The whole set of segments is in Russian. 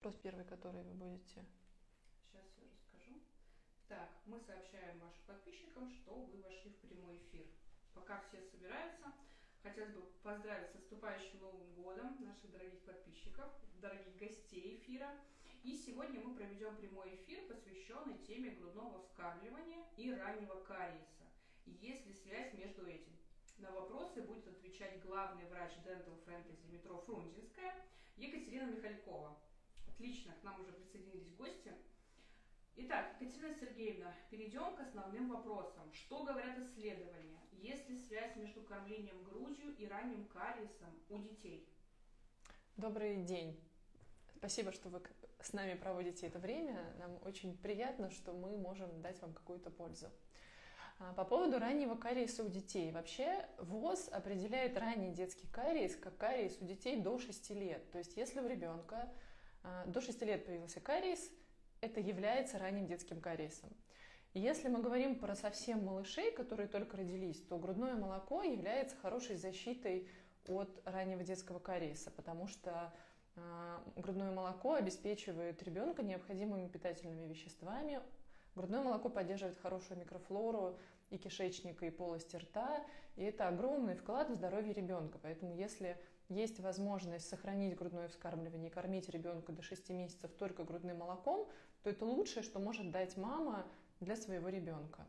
Вопрос первый, который вы будете. Сейчас все расскажу. Так, мы сообщаем вашим подписчикам, что вы вошли в прямой эфир. Пока все собираются, хотелось бы поздравить с наступающим Новым годом наших дорогих подписчиков, дорогих гостей эфира. И сегодня мы проведем прямой эфир, посвященный теме грудного вскармливания и раннего кариеса. Есть ли связь между этим? На вопросы будет отвечать главный врач Dental Fantasy метро Фрунзенская Екатерина Михалькова. Отлично, к нам уже присоединились гости. Итак, Екатерина Сергеевна, перейдем к основным вопросам. Что говорят исследования? Есть ли связь между кормлением грудью и ранним кариесом у детей? Добрый день. Спасибо, что вы с нами проводите это время. Нам очень приятно, что мы можем дать вам какую-то пользу. По поводу раннего кариеса у детей. Вообще ВОЗ определяет ранний детский кариес как кариес у детей до 6 лет. То есть если у ребенка до 6 лет появился кариес, это является ранним детским кариесом. И если мы говорим про совсем малышей, которые только родились, то грудное молоко является хорошей защитой от раннего детского кариеса, потому что грудное молоко обеспечивает ребенка необходимыми питательными веществами. Грудное молоко поддерживает хорошую микрофлору и кишечника, и полости рта, и это огромный вклад в здоровье ребенка. Поэтому если есть возможность сохранить грудное вскармливание и кормить ребенка до 6 месяцев только грудным молоком, то это лучшее, что может дать мама для своего ребенка.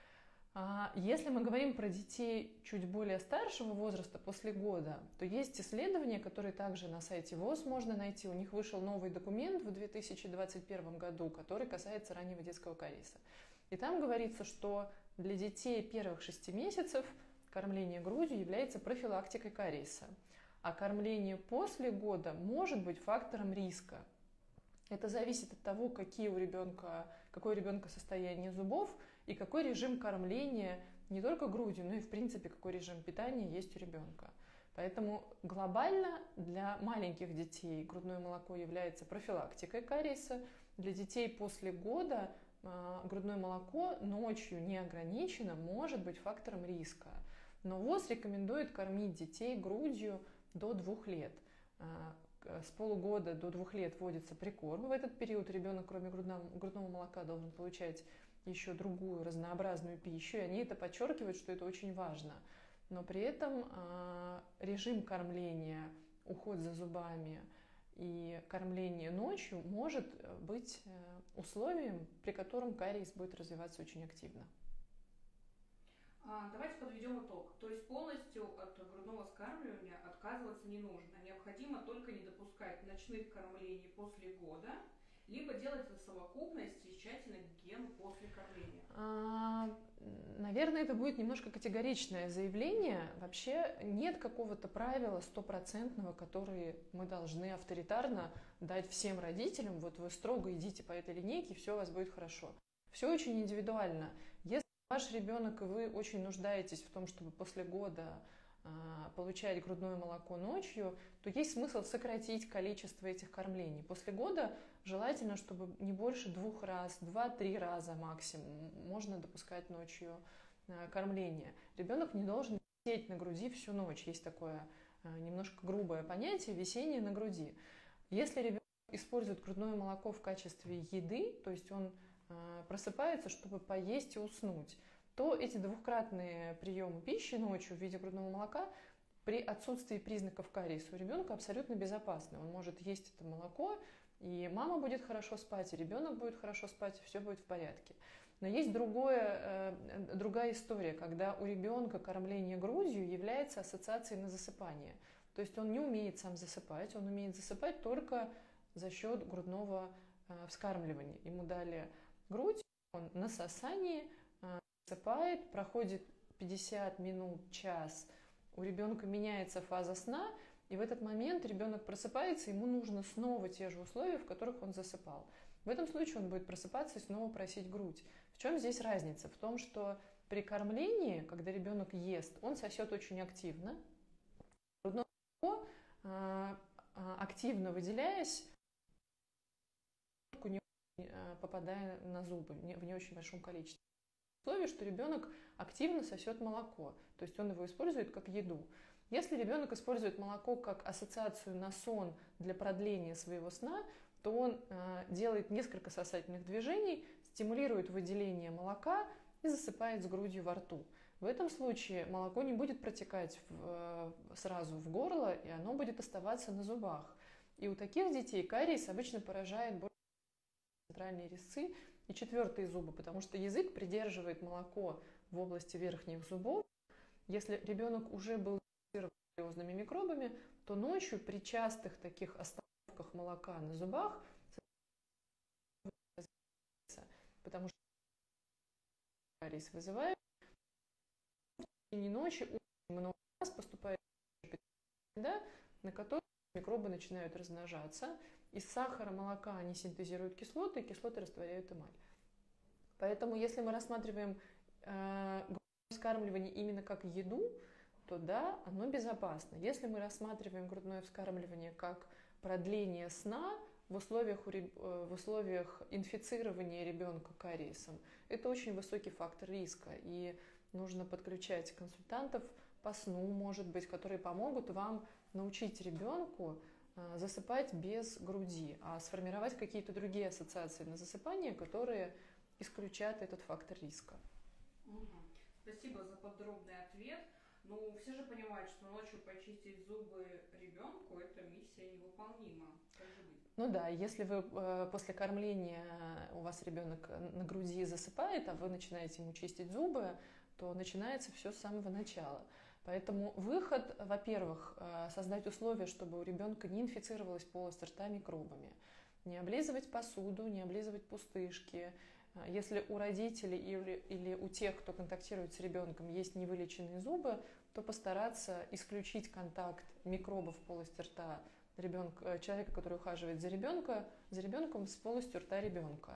Если мы говорим про детей чуть более старшего возраста, после года, то есть исследования, которые также на сайте ВОЗ можно найти. У них вышел новый документ в 2021 году, который касается раннего детского кариеса. И там говорится, что для детей первых 6 месяцев кормление грудью является профилактикой кариеса, а кормление после года может быть фактором риска. Это зависит от того, какое у ребенка состояние зубов и какой режим кормления не только грудью, но и в принципе какой режим питания есть у ребенка. Поэтому глобально для маленьких детей грудное молоко является профилактикой кариеса. Для детей после года грудное молоко ночью неограниченно может быть фактором риска. Но ВОЗ рекомендует кормить детей грудью до 2 лет. С полугода до 2 лет вводится прикорм. В этот период ребенок, кроме грудного молока, должен получать еще другую разнообразную пищу. И они это подчеркивают, что это очень важно. Но при этом режим кормления, уход за зубами и кормление ночью может быть условием, при котором кариес будет развиваться очень активно. Давайте подведем итог. То есть полностью от грудного вскармливания отказываться не нужно. Необходимо только не допускать ночных кормлений после года, либо делать это в совокупности и тщательно гигиену после кормления. Наверное, это будет немножко категоричное заявление. Вообще нет какого-то правила стопроцентного, которое мы должны авторитарно дать всем родителям. Вот вы строго идите по этой линейке, все у вас будет хорошо. Все очень индивидуально. Если ваш ребенок и вы очень нуждаетесь в том, чтобы после года получать грудное молоко ночью, то есть смысл сократить количество этих кормлений. После года желательно, чтобы не больше 2 раз, 2-3 раза максимум можно допускать ночью кормление. Ребенок не должен висеть на груди всю ночь. Есть такое немножко грубое понятие висение на груди. Если ребенок использует грудное молоко в качестве еды, то есть он просыпается, чтобы поесть и уснуть, то эти двукратные приемы пищи ночью в виде грудного молока при отсутствии признаков кариеса у ребенка абсолютно безопасны. Он может есть это молоко, и мама будет хорошо спать, и ребенок будет хорошо спать, и все будет в порядке. Но есть другая история, когда у ребенка кормление грудью является ассоциацией на засыпание. То есть он не умеет сам засыпать, он умеет засыпать только за счет грудного вскармливания. Ему дали грудь, он на сосании засыпает, проходит 50 минут, час, у ребенка меняется фаза сна, и в этот момент ребенок просыпается, ему нужно снова те же условия, в которых он засыпал. В этом случае он будет просыпаться и снова просить грудь. В чем здесь разница? В том, что при кормлении, когда ребенок ест, он сосет очень активно, грудное молоко, активно выделяясь, попадая на зубы в не очень большом количестве. Условие, что ребенок активно сосет молоко, то есть он его использует как еду. Если ребенок использует молоко как ассоциацию на сон для продления своего сна, то он делает несколько сосательных движений, стимулирует выделение молока и засыпает с грудью во рту. В этом случае молоко не будет протекать сразу в горло, и оно будет оставаться на зубах. И у таких детей кариес обычно поражает больше центральные резцы и четвертые зубы, потому что язык придерживает молоко в области верхних зубов. Если ребенок уже был инфицирован кариозными микробами, то ночью при частых таких остановках молока на зубах, потому что кариес вызывает, в течение ночи очень много раз поступает еда, на которой микробы начинают размножаться. Из сахара, молока они синтезируют кислоты, и кислоты растворяют эмаль. Поэтому, если мы рассматриваем грудное вскармливание именно как еду, то да, оно безопасно. Если мы рассматриваем грудное вскармливание как продление сна в условиях инфицирования ребенка кариесом, это очень высокий фактор риска, и нужно подключать консультантов по сну, может быть, которые помогут вам научить ребенку засыпать без груди, а сформировать какие-то другие ассоциации на засыпание, которые исключат этот фактор риска. Спасибо за подробный ответ. Ну, все же понимают, что ночью почистить зубы ребенку – это миссия невыполнима. Как же быть? Ну да, если вы после кормления у вас ребенок на груди засыпает, а вы начинаете ему чистить зубы, то начинается все с самого начала. Поэтому выход, во-первых, создать условия, чтобы у ребенка не инфицировалась полость рта микробами, не облизывать посуду, не облизывать пустышки. Если у родителей или у тех, кто контактирует с ребенком, есть невылеченные зубы, то постараться исключить контакт микробов в полости рта человека, который ухаживает за ребенком с полостью рта ребенка.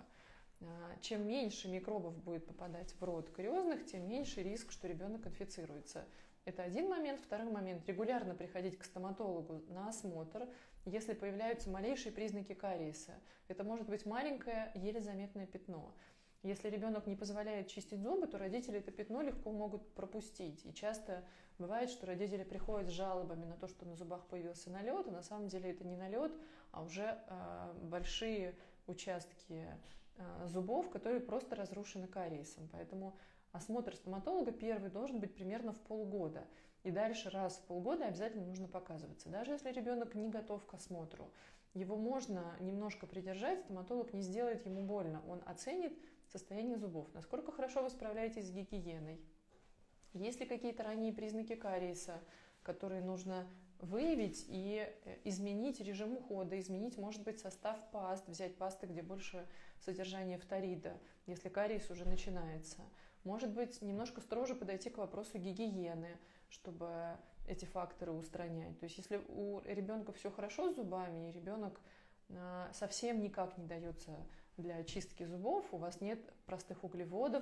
Чем меньше микробов будет попадать в рот кариозных, тем меньше риск, что ребенок инфицируется. Это один момент. Второй момент – регулярно приходить к стоматологу на осмотр, если появляются малейшие признаки кариеса. Это может быть маленькое, еле заметное пятно. Если ребенок не позволяет чистить зубы, то родители это пятно легко могут пропустить. И часто бывает, что родители приходят с жалобами на то, что на зубах появился налет, а на самом деле это не налет, а уже большие участки зубов, которые просто разрушены кариесом. Поэтому осмотр стоматолога первый должен быть примерно в полгода. И дальше раз в полгода обязательно нужно показываться. Даже если ребенок не готов к осмотру, его можно немножко придержать, стоматолог не сделает ему больно. Он оценит состояние зубов, насколько хорошо вы справляетесь с гигиеной. Есть ли какие-то ранние признаки кариеса, которые нужно выявить и изменить режим ухода, изменить, может быть, состав паст, взять пасты, где больше содержания фторида, если кариес уже начинается. Может быть, немножко строже подойти к вопросу гигиены, чтобы эти факторы устранять. То есть, если у ребенка все хорошо с зубами, и ребенок совсем никак не дается для чистки зубов, у вас нет простых углеводов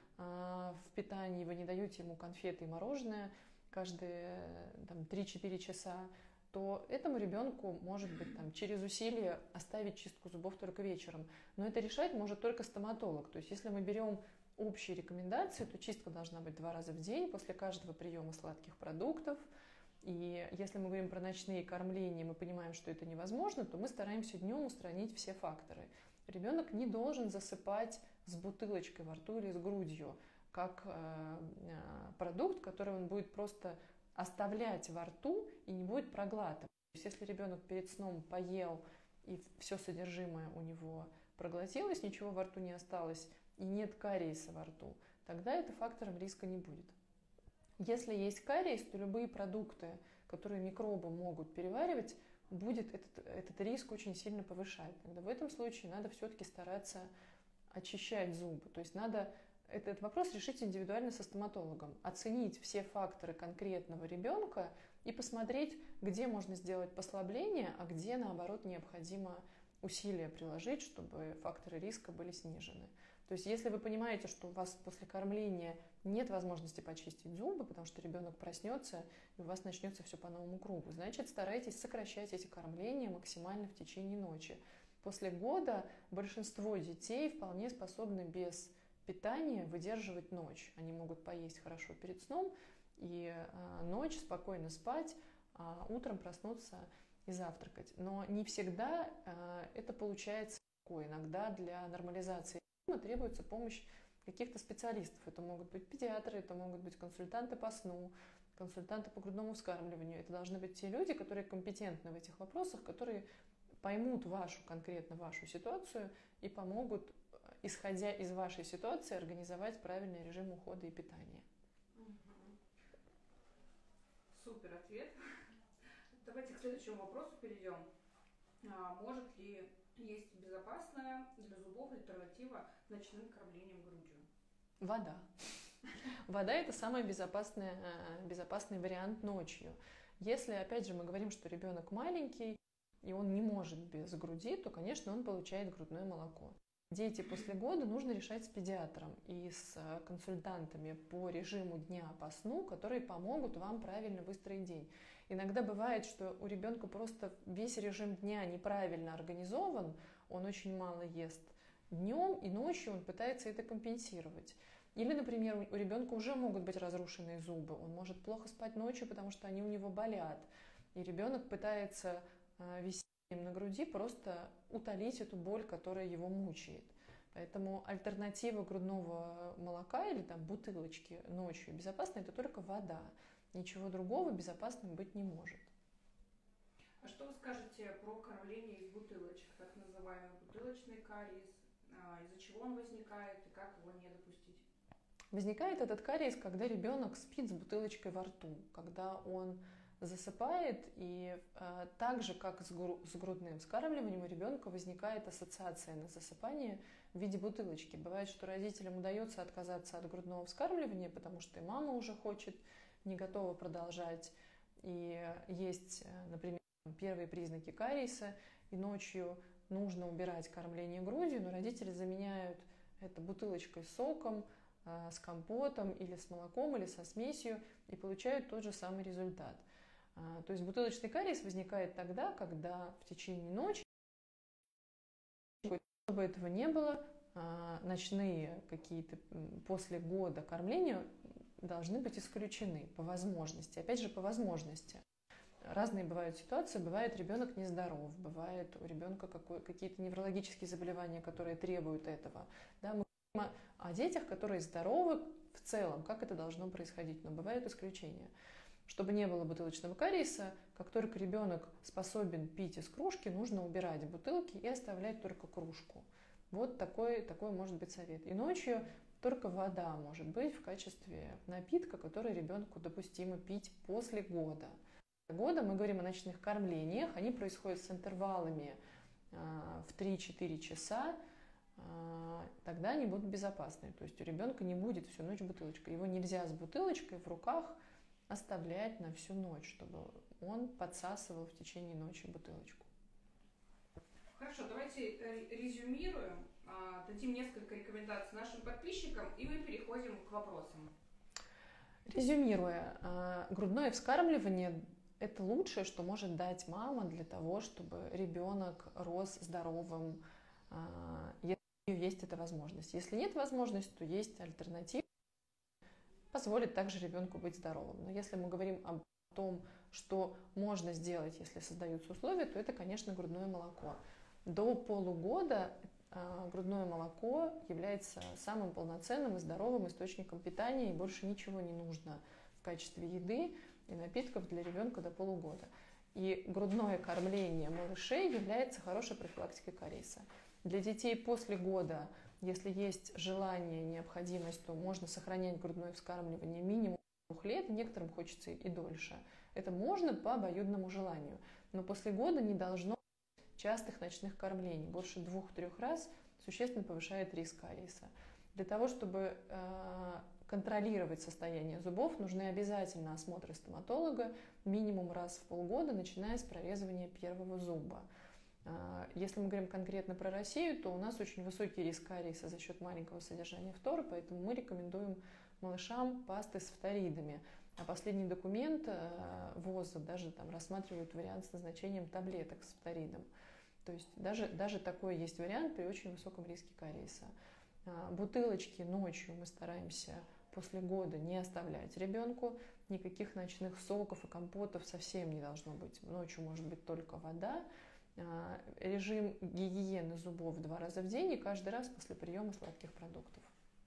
в питании, вы не даете ему конфеты и мороженое каждые 3-4 часа, то этому ребенку, может быть, через усилие оставить чистку зубов только вечером. Но это решать может только стоматолог. То есть, если мы берем общие рекомендации, то чистка должна быть 2 раза в день после каждого приема сладких продуктов. И если мы говорим про ночные кормления, мы понимаем, что это невозможно, то мы стараемся днем устранить все факторы. Ребенок не должен засыпать с бутылочкой во рту или с грудью, как продукт, который он будет просто оставлять во рту и не будет проглатывать. То есть, если ребенок перед сном поел и все содержимое у него проглотилось, ничего во рту не осталось, и нет кариеса во рту, тогда это фактором риска не будет. Если есть кариес, то любые продукты, которые микробы могут переваривать, будет этот риск очень сильно повышать. Тогда в этом случае надо все-таки стараться очищать зубы. То есть надо этот вопрос решить индивидуально со стоматологом, оценить все факторы конкретного ребенка и посмотреть, где можно сделать послабление, а где, наоборот, необходимо усилия приложить, чтобы факторы риска были снижены. То есть, если вы понимаете, что у вас после кормления нет возможности почистить зубы, потому что ребенок проснется, и у вас начнется все по новому кругу, значит, старайтесь сокращать эти кормления максимально в течение ночи. После года большинство детей вполне способны без питания выдерживать ночь. Они могут поесть хорошо перед сном и ночь спокойно спать, а утром проснуться и завтракать. Но не всегда это получается легко. Иногда для нормализации режима требуется помощь каких-то специалистов. Это могут быть педиатры, это могут быть консультанты по сну, консультанты по грудному вскармливанию. Это должны быть те люди, которые компетентны в этих вопросах, которые поймут конкретно вашу ситуацию и помогут, исходя из вашей ситуации, организовать правильный режим ухода и питания. Супер ответ. Давайте к следующему вопросу перейдем. Может ли есть безопасная для зубов альтернатива ночным кормлением грудью? Вода. Вода – это самый безопасный вариант ночью. Если, опять же, мы говорим, что ребенок маленький, и он не может без груди, то, конечно, он получает грудное молоко. Дети после года нужно решать с педиатром и с консультантами по режиму дня по сну, которые помогут вам правильно выстроить день. Иногда бывает, что у ребенка просто весь режим дня неправильно организован, он очень мало ест днем, и ночью он пытается это компенсировать. Или, например, у ребенка уже могут быть разрушенные зубы, он может плохо спать ночью, потому что они у него болят, и ребенок пытается висеть на груди, просто утолить эту боль, которая его мучает. Поэтому альтернатива грудного молока или бутылочки ночью безопасной – это только вода. Ничего другого безопасным быть не может. А что вы скажете про кормление из бутылочек, так называемый бутылочный кариес? Из-за чего он возникает и как его не допустить? Возникает этот кариес, когда ребенок спит с бутылочкой во рту, когда он засыпает, и так же, как с грудным вскармливанием, у ребенка возникает ассоциация на засыпание в виде бутылочки. Бывает, что родителям удается отказаться от грудного вскармливания, потому что и мама уже хочет, не готова продолжать. И есть, например, первые признаки кариеса, и ночью нужно убирать кормление грудью, но родители заменяют это бутылочкой с соком, с компотом или с молоком, или со смесью, и получают тот же самый результат. То есть бутылочный кариес возникает тогда, когда в течение ночи, чтобы этого не было, ночные какие-то после года кормления должны быть исключены по возможности. Опять же, по возможности. Разные бывают ситуации. Бывает, ребенок нездоров, бывает у ребенка какие-то неврологические заболевания, которые требуют этого. Да, мы говорим о детях, которые здоровы в целом, как это должно происходить, но бывают исключения. Чтобы не было бутылочного кариеса, как только ребенок способен пить из кружки, нужно убирать бутылки и оставлять только кружку. Вот такой может быть совет. И ночью только вода может быть в качестве напитка, который ребенку допустимо пить после года. Года мы говорим о ночных кормлениях, они происходят с интервалами в 3-4 часа, тогда они будут безопасны. То есть у ребенка не будет всю ночь бутылочка. Его нельзя с бутылочкой в руках оставлять на всю ночь, чтобы он подсасывал в течение ночи бутылочку. Хорошо, давайте резюмируем, дадим несколько рекомендаций нашим подписчикам, и мы переходим к вопросам. Резюмируя, грудное вскармливание – это лучшее, что может дать мама для того, чтобы ребенок рос здоровым, если есть эта возможность. Если нет возможности, то есть альтернатива, позволит также ребенку быть здоровым. Но если мы говорим о том, что можно сделать, если создаются условия, то это, конечно, грудное молоко. До полугода грудное молоко является самым полноценным и здоровым источником питания, и больше ничего не нужно в качестве еды и напитков для ребенка до полугода. И грудное кормление малышей является хорошей профилактикой кариеса. Для детей после года, если есть желание, необходимость, то можно сохранять грудное вскармливание минимум 2 лет, некоторым хочется и дольше. Это можно по обоюдному желанию. Но после года не должно быть частых ночных кормлений. Больше 2-3 раз существенно повышает риск кариеса. Для того, чтобы контролировать состояние зубов, нужны обязательно осмотры стоматолога минимум раз в полгода, начиная с прорезывания первого зуба. Если мы говорим конкретно про Россию, то у нас очень высокий риск кариеса за счет маленького содержания фтора, поэтому мы рекомендуем малышам пасты с фторидами. А последний документ ВОЗа даже рассматривают вариант с назначением таблеток с фторидом. То есть даже такой есть вариант при очень высоком риске кариеса. Бутылочки ночью мы стараемся после года не оставлять ребенку. никаких ночных соков и компотов совсем не должно быть. Ночью может быть только вода. Режим гигиены зубов 2 раза в день и каждый раз после приема сладких продуктов.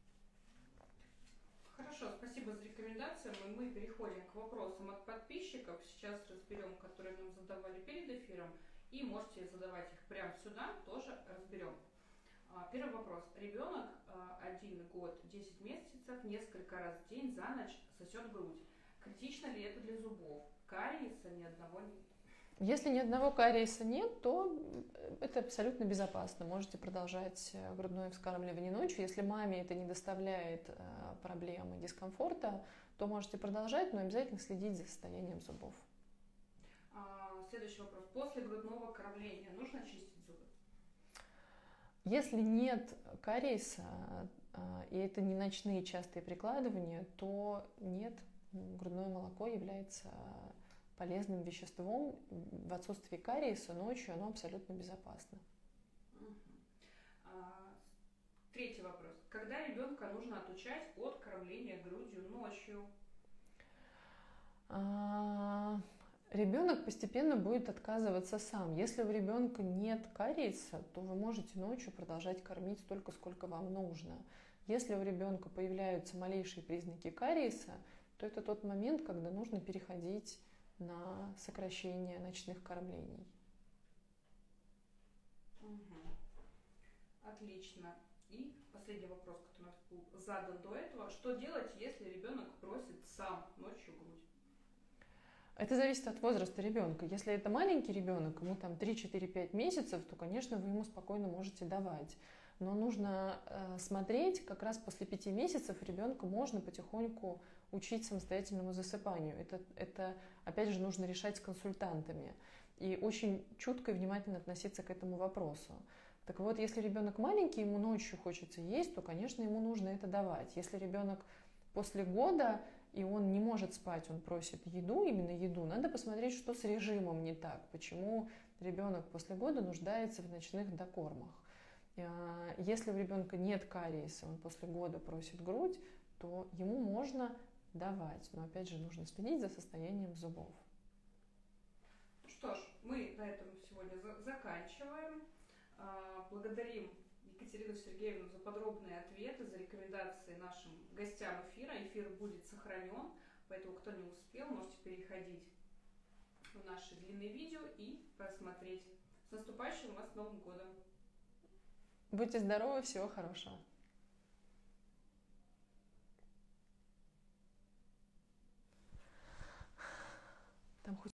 Хорошо, спасибо за рекомендации. Мы переходим к вопросам от подписчиков. Сейчас разберем, которые нам задавали перед эфиром. И можете задавать их прямо сюда, тоже разберем. Первый вопрос. Ребенок 1 год 10 месяцев несколько раз в день за ночь сосет грудь. Критично ли это для зубов? Кариеса ни одного нет. Если ни одного кариеса нет, то это абсолютно безопасно. Можете продолжать грудное вскармливание ночью. Если маме это не доставляет проблем и дискомфорта, то можете продолжать, но обязательно следить за состоянием зубов. Следующий вопрос. После грудного кормления нужно чистить зубы? Если нет кариеса, и это не ночные частые прикладывания, то нет, грудное молоко является полезным веществом. В отсутствии кариеса ночью оно абсолютно безопасно. Третий вопрос. Когда ребенка нужно отучать от кормления грудью ночью? Ребенок постепенно будет отказываться сам. Если у ребенка нет кариеса, то вы можете ночью продолжать кормить столько, сколько вам нужно. Если у ребенка появляются малейшие признаки кариеса, то это тот момент, когда нужно переходить на сокращение ночных кормлений. Отлично. И последний вопрос, который у нас был задан до этого. Что делать, если ребенок просит сам ночью грудь? Это зависит от возраста ребенка. Если это маленький ребенок, ему там 3-4-5 месяцев, то, конечно, вы ему спокойно можете давать. Но нужно смотреть, как раз после 5 месяцев ребенка можно потихоньку учить самостоятельному засыпанию. Это, опять же, нужно решать с консультантами. И очень чутко и внимательно относиться к этому вопросу. Так вот, если ребенок маленький, ему ночью хочется есть, то, конечно, ему нужно это давать. Если ребенок после года, и он не может спать, он просит еду, именно еду, надо посмотреть, что с режимом не так, почему ребенок после года нуждается в ночных докормах. Если у ребенка нет кариеса, он после года просит грудь, то ему можно давать, но опять же нужно следить за состоянием зубов. Что ж, мы на этом сегодня заканчиваем. Благодарим Екатерину Сергеевну за подробные ответы, за рекомендации нашим гостям эфира. Эфир будет сохранен, поэтому кто не успел, можете переходить в наши длинные видео и посмотреть. С наступающим вас Новым годом! Будьте здоровы, всего хорошего! Там хоть